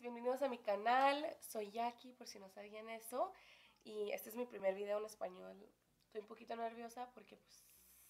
bienvenidos a mi canal. Soy Jackie, por si no sabían eso. Y este es mi primer video en español. Estoy un poquito nerviosa porque, pues,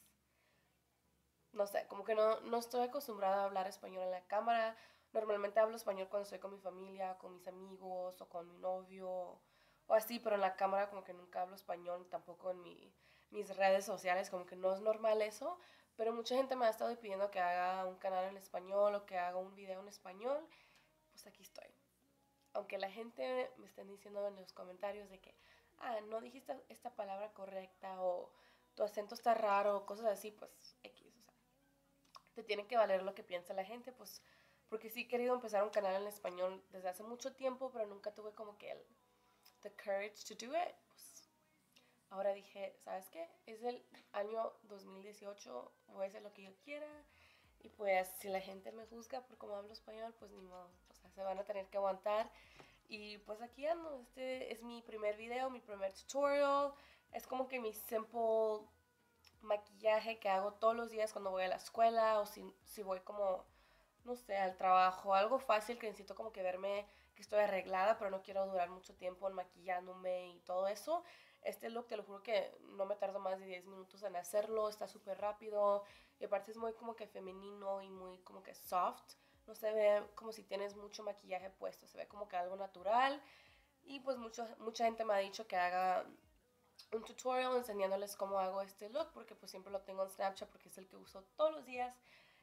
no sé, como que no estoy acostumbrada a hablar español en la cámara. Normalmente hablo español cuando estoy con mi familia, con mis amigos o con mi novio o así, pero en la cámara como que nunca hablo español, tampoco en mis redes sociales, como que no es normal eso. Pero mucha gente me ha estado pidiendo que haga un canal en español o que haga un video en español. Pues aquí estoy. Aunque la gente me estén diciendo en los comentarios de que, no dijiste esta palabra correcta o tu acento está raro o cosas así, pues X, o sea, te tiene que valer lo que piensa la gente, pues, porque sí he querido empezar un canal en español desde hace mucho tiempo, pero nunca tuve como que the courage to do it, pues, ahora dije, ¿sabes qué? Es el año 2018, voy a hacer lo que yo quiera, y pues si la gente me juzga por cómo hablo español, pues ni modo, o sea, se van a tener que aguantar. Y pues aquí ando, este es mi primer video, mi primer tutorial. Es como que mi simple maquillaje que hago todos los días cuando voy a la escuela o si voy como, no sé, al trabajo. Algo fácil que necesito como que verme que estoy arreglada, pero no quiero durar mucho tiempo en maquillándome y todo eso. Este look, te lo juro que no me tardo más de 10 minutos en hacerlo, está súper rápido y aparte es muy como que femenino y muy como que soft. No se ve como si tienes mucho maquillaje puesto, se ve como que algo natural. Y pues mucha gente me ha dicho que haga un tutorial enseñándoles cómo hago este look, porque pues siempre lo tengo en Snapchat porque es el que uso todos los días.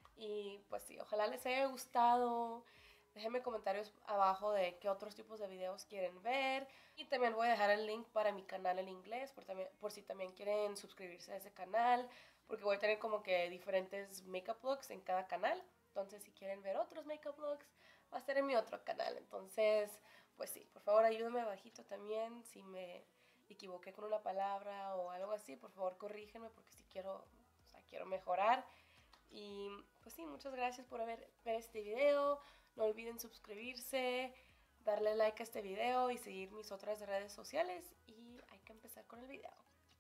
Y pues sí, ojalá les haya gustado. Déjenme comentarios abajo de qué otros tipos de videos quieren ver. Y también voy a dejar el link para mi canal en inglés, por si también quieren suscribirse a ese canal, porque voy a tener como que diferentes makeup looks en cada canal. Entonces, si quieren ver otros makeup looks, va a ser en mi otro canal. Entonces, pues sí, por favor ayúdenme abajito también. Si me equivoqué con una palabra o algo así, por favor corrígenme porque si quiero, o sea, quiero mejorar. Y pues sí, muchas gracias por ver este video. No olviden suscribirse, darle like a este video y seguir mis otras redes sociales. Y hay que empezar con el video.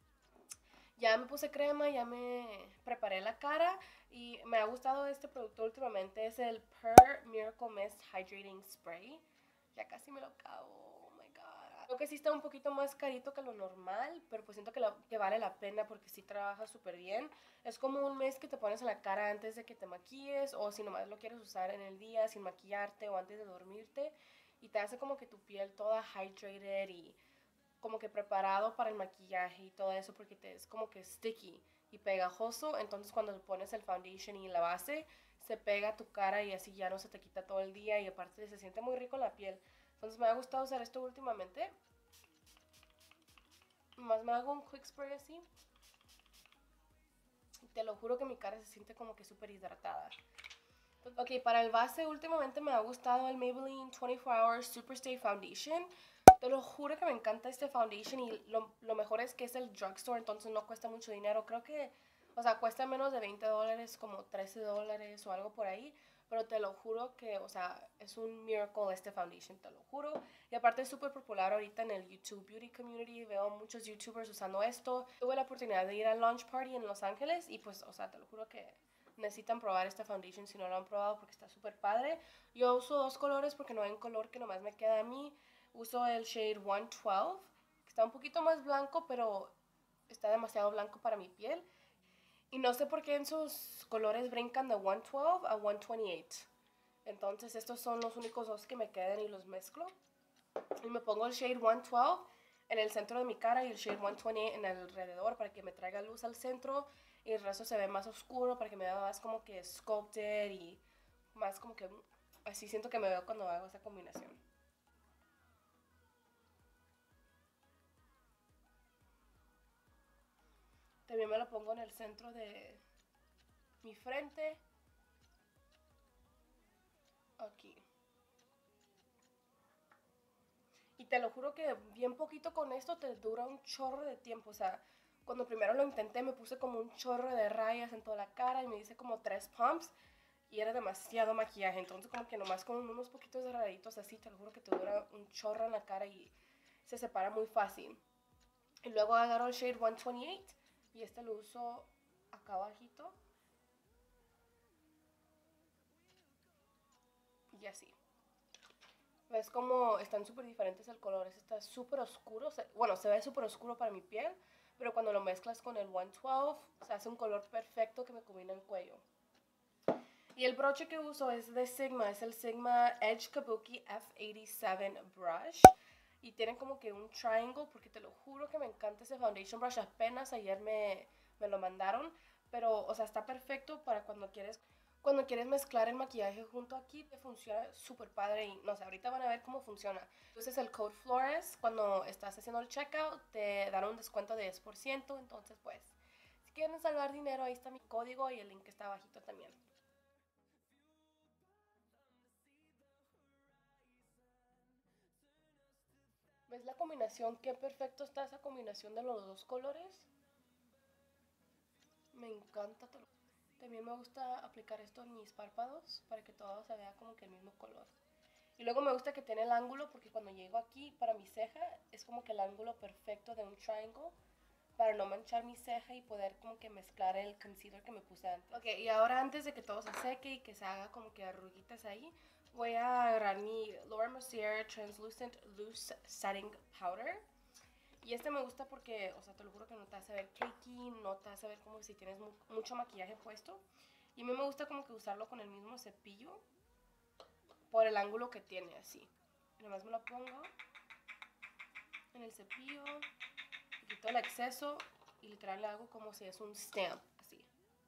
Ya me puse crema, ya me preparé la cara y me ha gustado este producto últimamente. Es el Per Miracle Mist Hydrating Spray. Ya casi me lo acabo. Oh my god. Creo que sí está un poquito más carito que lo normal, pero pues siento que vale la pena porque sí trabaja súper bien. Es como un mist que te pones en la cara antes de que te maquilles o si nomás lo quieres usar en el día sin maquillarte o antes de dormirte. Y te hace como que tu piel toda hydrated y como que preparado para el maquillaje y todo eso porque es como que sticky y pegajoso, entonces cuando te pones el foundation y la base se pega a tu cara y así ya no se te quita todo el día y aparte se siente muy rico en la piel. Entonces me ha gustado usar esto últimamente. Más me hago un quick spray así y te lo juro que mi cara se siente como que súper hidratada. Ok, para el base últimamente me ha gustado el Maybelline 24 Hours Superstay Foundation. Te lo juro que me encanta este foundation y lo mejor es que es el drugstore, entonces no cuesta mucho dinero. Creo que, o sea, cuesta menos de $20, como $13 o algo por ahí. Pero te lo juro que, o sea, es un miracle este foundation, te lo juro. Y aparte es súper popular ahorita en el YouTube Beauty Community. Veo muchos YouTubers usando esto. Tuve la oportunidad de ir al launch party en Los Ángeles y pues, o sea, te lo juro que necesitan probar esta foundation si no lo han probado porque está súper padre. Yo uso dos colores porque no hay un color que nomás me queda a mí. Uso el shade 112, que está un poquito más blanco, pero está demasiado blanco para mi piel. Y no sé por qué en sus colores brincan de 112 a 128. Entonces estos son los únicos dos que me quedan y los mezclo. Y me pongo el shade 112 en el centro de mi cara y el shade 128 en el alrededor para que me traiga luz al centro y el resto se ve más oscuro para que me vea más como que sculpted y más como que así siento que me veo cuando hago esa combinación. También me lo pongo en el centro de mi frente, aquí. Y te lo juro que bien poquito con esto te dura un chorro de tiempo. O sea, cuando primero lo intenté me puse como un chorro de rayas en toda la cara y me hice como 3 pumps y era demasiado maquillaje. Entonces como que nomás con unos poquitos de rayitos así, te lo juro que te dura un chorro en la cara y se separa muy fácil. Y luego agarro el shade 128 y este lo uso acá abajito y así. ves como están súper diferentes el color. Este está súper oscuro, bueno, se ve súper oscuro para mi piel, pero cuando lo mezclas con el 112, se hace un color perfecto que me combina el cuello. Y el broche que uso es de Sigma, es el Sigma Edge Kabuki F87 Brush. Y tiene como que un triangle, porque te lo juro que me encanta ese foundation brush. Apenas ayer me lo mandaron, pero, o sea, está perfecto para cuando quieres mezclar el maquillaje junto aquí, te funciona súper padre y no sé, ahorita van a ver cómo funciona. Entonces el code Flores, cuando estás haciendo el checkout, te dan un descuento de 10%, entonces pues, si quieren salvar dinero, ahí está mi código y el link está abajito también. ¿Ves la combinación? Qué perfecto está esa combinación de los dos colores. Me encanta. También me gusta aplicar esto en mis párpados para que todo se vea como que el mismo color. Y luego me gusta que tiene el ángulo porque cuando llego aquí para mi ceja es como que el ángulo perfecto de un triángulo para no manchar mi ceja y poder como que mezclar el concealer que me puse antes. Ok, y ahora antes de que todo se seque y que se haga como que arruguitas ahí, voy a agarrar mi Laura Mercier Translucent Loose Setting Powder. Y este me gusta porque, o sea, te lo juro que no te hace ver cakey, no te hace ver como si tienes mucho maquillaje puesto. Y a mí me gusta como que usarlo con el mismo cepillo por el ángulo que tiene, así. Y nomás me lo pongo en el cepillo, quito el exceso y literal le hago como si es un stamp, así.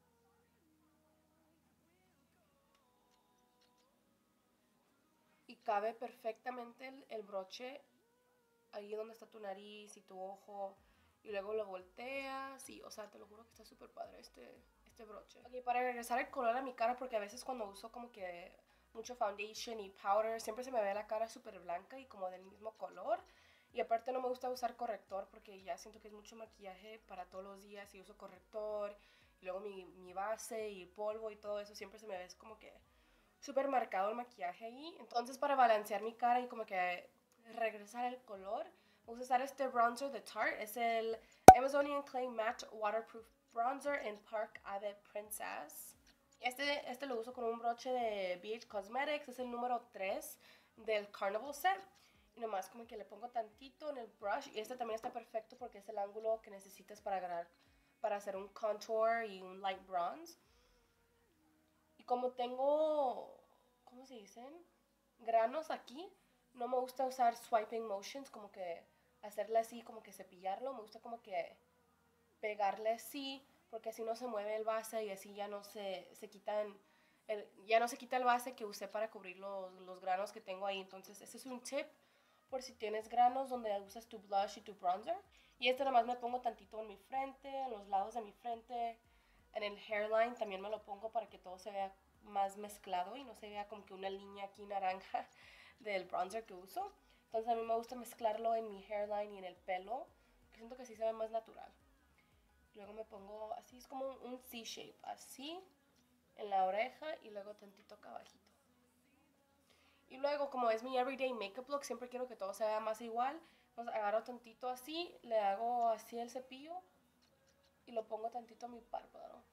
Y cabe perfectamente el broche ahí donde está tu nariz y tu ojo. Y luego lo volteas y, o sea, te lo juro que está súper padre este broche. Ok, para regresar el color a mi cara, porque a veces cuando uso como que mucho foundation y powder, siempre se me ve la cara súper blanca y como del mismo color. Y aparte no me gusta usar corrector porque ya siento que es mucho maquillaje para todos los días y uso corrector. Y luego mi base y polvo y todo eso siempre se me ve como que súper marcado el maquillaje ahí. Entonces para balancear mi cara y como que regresar el color, vamos a usar este bronzer de Tarte. Es el Amazonian Clay Matte Waterproof Bronzer en Park Ave Princess. Este lo uso con un broche de BH Cosmetics, es el número 3 del Carnival Set. Y nomás como que le pongo tantito en el brush. Y este también está perfecto porque es el ángulo que necesitas para hacer un contour y un light bronze. Y como tengo, ¿cómo se dicen? Granos aquí, no me gusta usar swiping motions, como que hacerle así, como que cepillarlo. Me gusta como que pegarle así, porque así no se mueve el base y así ya no se quitan, ya no se quita el base que usé para cubrir los granos que tengo ahí. Entonces, ese es un tip por si tienes granos donde usas tu blush y tu bronzer. Y este nada más me pongo tantito en mi frente, en los lados de mi frente, en el hairline también me lo pongo para que todo se vea más mezclado y no se vea como que una línea aquí naranja del bronzer que uso. Entonces a mí me gusta mezclarlo en mi hairline y en el pelo, que siento que así se ve más natural. Luego me pongo así, es como un C-shape, así en la oreja y luego tantito acá abajito. Y luego, como es mi everyday makeup look, siempre quiero que todo se vea más igual. Entonces agarro tantito así, le hago así el cepillo y lo pongo tantito a mi párpado.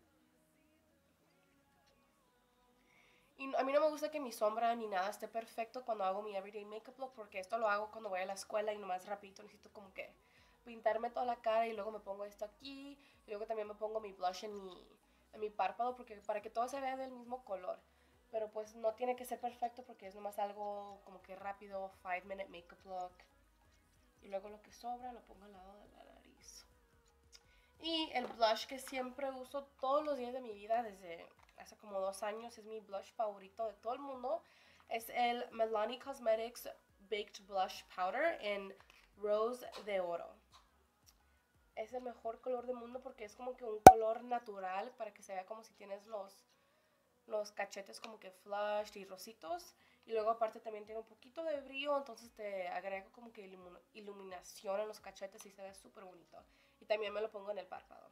Y a mí no me gusta que mi sombra ni nada esté perfecto cuando hago mi everyday makeup look, porque esto lo hago cuando voy a la escuela y nomás rapidito necesito como que pintarme toda la cara y luego me pongo esto aquí y luego también me pongo mi blush en mi párpado porque para que todo se vea del mismo color. Pero pues no tiene que ser perfecto porque es nomás algo como que rápido, 5-minute makeup look. Y luego lo que sobra lo pongo al lado de la nariz. Y el blush que siempre uso todos los días de mi vida desde hace como 2 años, es mi blush favorito de todo el mundo. Es el Milani Cosmetics Baked Blush Powder en Rose de Oro. Es el mejor color del mundo porque es como que un color natural para que se vea como si tienes los cachetes como que flushed y rositos. Y luego aparte también tiene un poquito de brillo, entonces te agrego como que iluminación en los cachetes y se ve súper bonito. Y también me lo pongo en el párpado.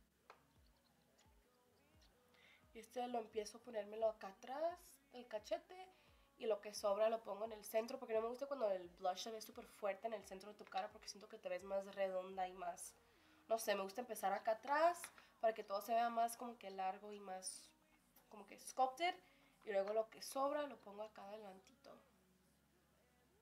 Este lo empiezo a ponérmelo acá atrás, el cachete, y lo que sobra lo pongo en el centro, porque no me gusta cuando el blush se ve súper fuerte en el centro de tu cara, porque siento que te ves más redonda y más, no sé, me gusta empezar acá atrás, para que todo se vea más como que largo y más como que sculpted, y luego lo que sobra lo pongo acá adelantito.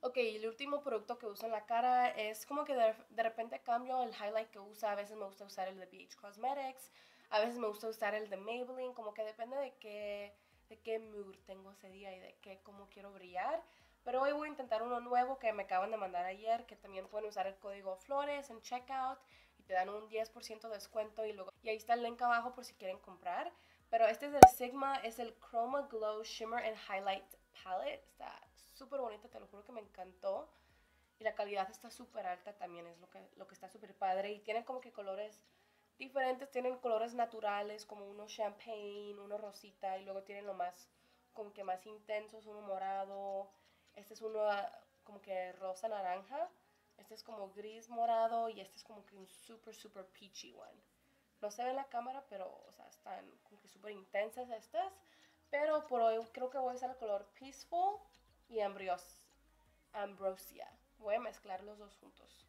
Ok, y el último producto que uso en la cara es como que de repente cambio el highlight que usa. A veces me gusta usar el de BH Cosmetics, a veces me gusta usar el de Maybelline, como que depende de qué mood tengo ese día y de qué, cómo quiero brillar. Pero hoy voy a intentar uno nuevo que me acaban de mandar ayer, que también pueden usar el código FLORES en checkout y te dan un 10% de descuento y ahí está el link abajo por si quieren comprar. Pero este es el Sigma, es el Chroma Glow Shimmer and Highlight Palette. Está súper bonito, te lo juro que me encantó. Y la calidad está súper alta también, es lo que está súper padre. Y tienen como que colores diferentes, tienen colores naturales como uno champagne, uno rosita y luego tienen lo más, como que más intensos, uno morado. Este es uno como que rosa naranja. Este es como gris morado y este es como que un super peachy one. No se ve en la cámara, pero, o sea, están como que súper intensas estas. Pero por hoy creo que voy a usar el color Peaceful y Ambrosia. Voy a mezclar los dos juntos.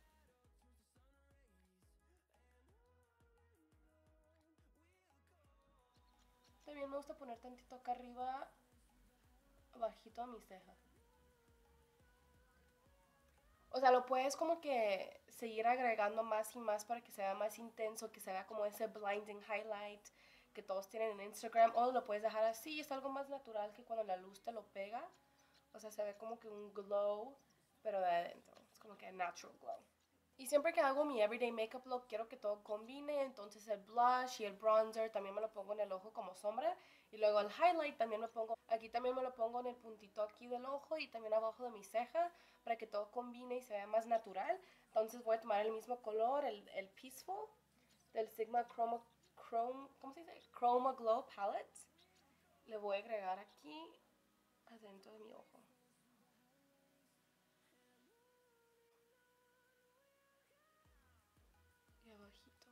También me gusta poner tantito acá arriba, abajito a mi ceja. O sea, lo puedes como que seguir agregando más y más para que sea más intenso, que se vea como ese blinding highlight que todos tienen en Instagram. O lo puedes dejar así, es algo más natural que cuando la luz te lo pega. O sea, se ve como que un glow, pero de adentro. Es como que natural glow. Y siempre que hago mi everyday makeup look, quiero que todo combine. Entonces el blush y el bronzer también me lo pongo en el ojo como sombra. Y luego el highlight también me pongo, aquí también me lo pongo en el puntito aquí del ojo y también abajo de mi ceja para que todo combine y se vea más natural. Entonces voy a tomar el mismo color, el Peaceful, del Sigma ¿cómo se dice? Chroma Glow Palette. Le voy a agregar aquí adentro de mi ojo. Y abajito.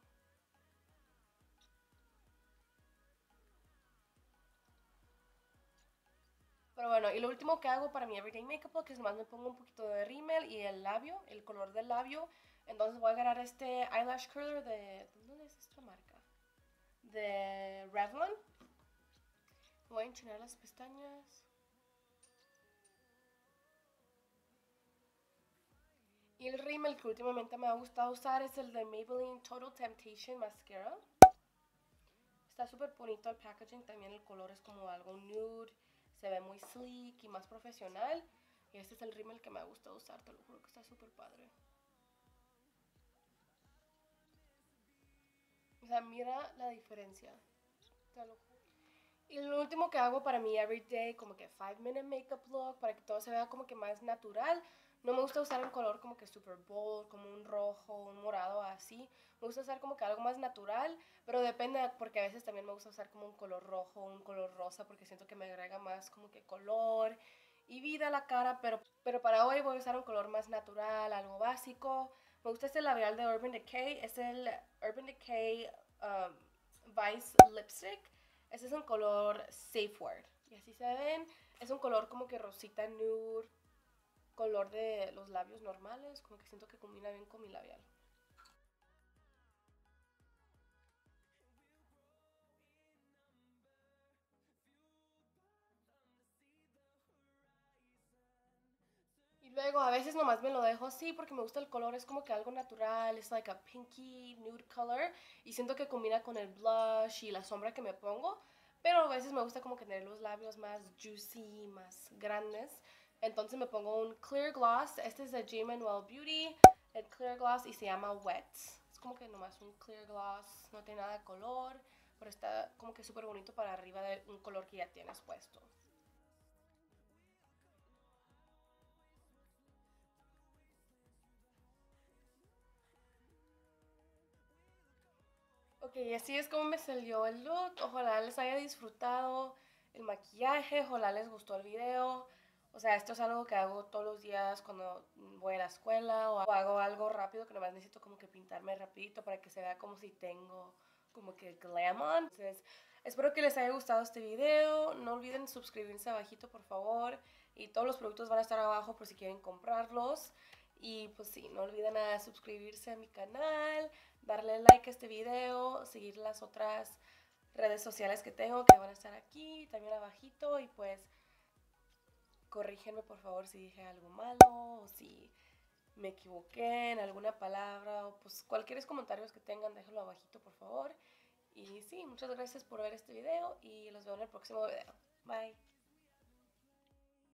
Pero bueno, y lo último que hago para mi everyday makeup look es nomás me pongo un poquito de rímel y el labio, el color del labio. Entonces voy a agarrar este eyelash curler de... ¿Dónde es esta marca? De Revlon. Voy a enchinar las pestañas. Y el rímel que últimamente me ha gustado usar es el de Maybelline Total Temptation Mascara. Está súper bonito el packaging, también el color es como algo nude, se ve muy sleek y más profesional. Y este es el rímel que me ha gustado usar, te lo juro que está súper padre. O sea, mira la diferencia, te lo juro. Y lo último que hago para mi everyday, como que 5 minute makeup look, para que todo se vea como que más natural. No me gusta usar un color como que super bold, como un rojo, un morado, así. Me gusta usar como que algo más natural, pero depende, porque a veces también me gusta usar como un color rojo, un color rosa, porque siento que me agrega más como que color y vida a la cara, pero para hoy voy a usar un color más natural, algo básico. Me gusta este labial de Urban Decay, es el Urban Decay Vice Lipstick. Este es un color Safe Word. Y así se ven. Es un color como que rosita nude, color de los labios normales. Como que siento que combina bien con mi labial. Y luego a veces nomás me lo dejo así porque me gusta el color, es como que algo natural, es like a pinky nude color y siento que combina con el blush y la sombra que me pongo, pero a veces me gusta como que tener los labios más juicy, más grandes, entonces me pongo un clear gloss, este es de J. Manuel Beauty, el clear gloss y se llama Wet, es como que nomás un clear gloss, no tiene nada de color, pero está como que súper bonito para arriba de un color que ya tienes puesto. Ok, así es como me salió el look. Ojalá les haya disfrutado el maquillaje, ojalá les gustó el video. O sea, esto es algo que hago todos los días cuando voy a la escuela o hago algo rápido que nomás necesito como que pintarme rapidito para que se vea como si tengo como que glam on. Entonces, espero que les haya gustado este video. No olviden suscribirse abajito, por favor. Y todos los productos van a estar abajo por si quieren comprarlos. Y pues sí, no olviden a suscribirse a mi canal, darle like a este video, seguir las otras redes sociales que tengo que van a estar aquí, también abajito y pues corrígenme por favor si dije algo malo o si me equivoqué en alguna palabra o pues cualquier comentarios que tengan, déjenlo abajito por favor. Y sí, muchas gracias por ver este video y los veo en el próximo video. Bye.